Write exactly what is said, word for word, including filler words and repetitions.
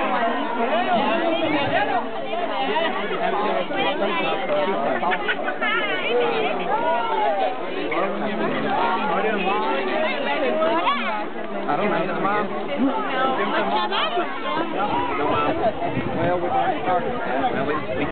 I don't know, Mom. No. Well, we're going to start.